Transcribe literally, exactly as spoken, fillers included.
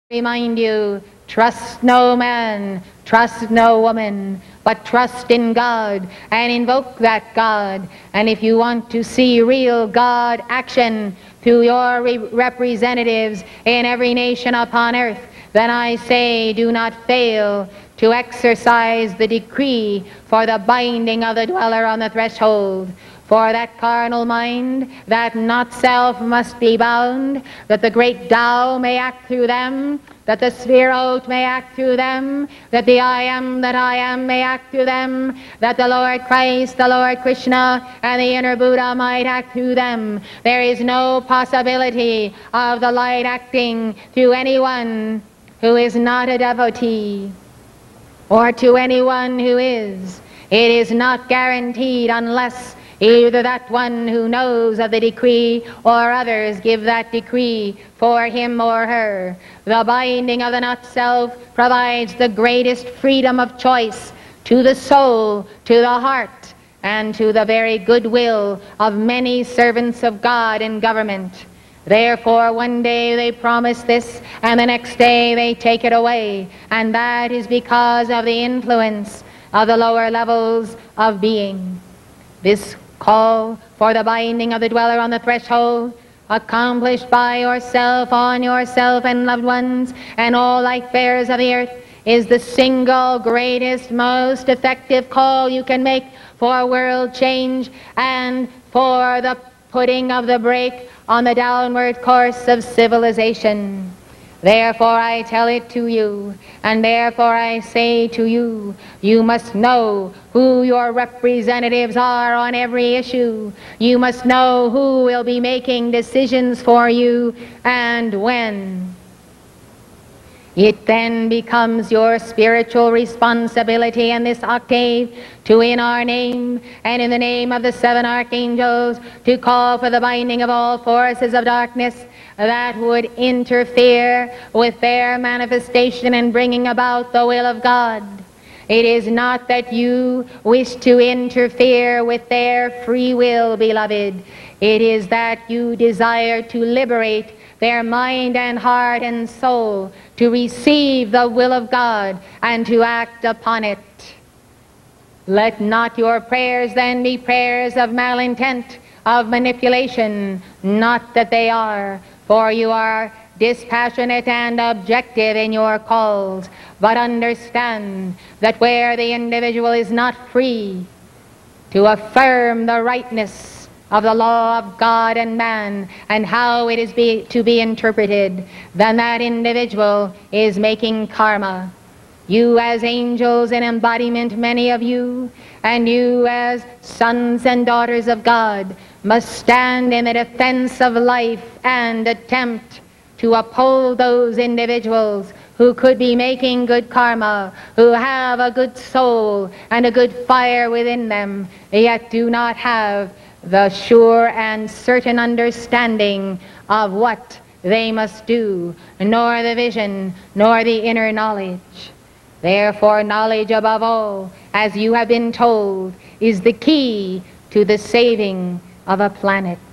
Remind you, trust no man, trust no woman, but trust in God and invoke that God. And if you want to see real God action through your re representatives in every nation upon earth, then I say do not fail to exercise the decree for the binding of the dweller on the threshold. For that carnal mind, that not self, must be bound, that the great Tao may act through them, that the Sphirot may act through them, that the I am that I am may act through them, that the Lord Christ, the Lord Krishna, and the inner Buddha might act through them. There is no possibility of the light acting through anyone who is not a devotee, or to anyone who is. It is not guaranteed unless either that one who knows of the decree or others give that decree for him or her. The binding of the not-self provides the greatest freedom of choice to the soul, to the heart, and to the very goodwill of many servants of God in government. Therefore, one day they promise this, and the next day they take it away, and that is because of the influence of the lower levels of being. This call for the binding of the dweller on the threshold, accomplished by yourself, on yourself and loved ones, and all life bearers of the earth, is the single greatest, most effective call you can make for world change and for the putting of the brake on the downward course of civilization. Therefore I tell it to you, and therefore I say to you, you must know who your representatives are on every issue. You must know who will be making decisions for you and when. It then becomes your spiritual responsibility in this octave to, in our name and in the name of the seven archangels, to call for the binding of all forces of darkness that would interfere with their manifestation and bringing about the will of God. It is not that you wish to interfere with their free will, beloved. It is that you desire to liberate their mind and heart and soul to receive the will of God and to act upon it. Let not your prayers then be prayers of malintent, of manipulation, not that they are, for you are dispassionate and objective in your calls, but understand that where the individual is not free to affirm the rightness of the law of God and man and how it is be, to be interpreted, then that individual is making karma. You as angels in embodiment, many of you, and you as sons and daughters of God, must stand in the defense of life and attempt to uphold those individuals who could be making good karma, who have a good soul and a good fire within them, yet do not have the sure and certain understanding of what they must do, nor the vision, nor the inner knowledge. Therefore, knowledge above all, as you have been told, is the key to the saving of a planet.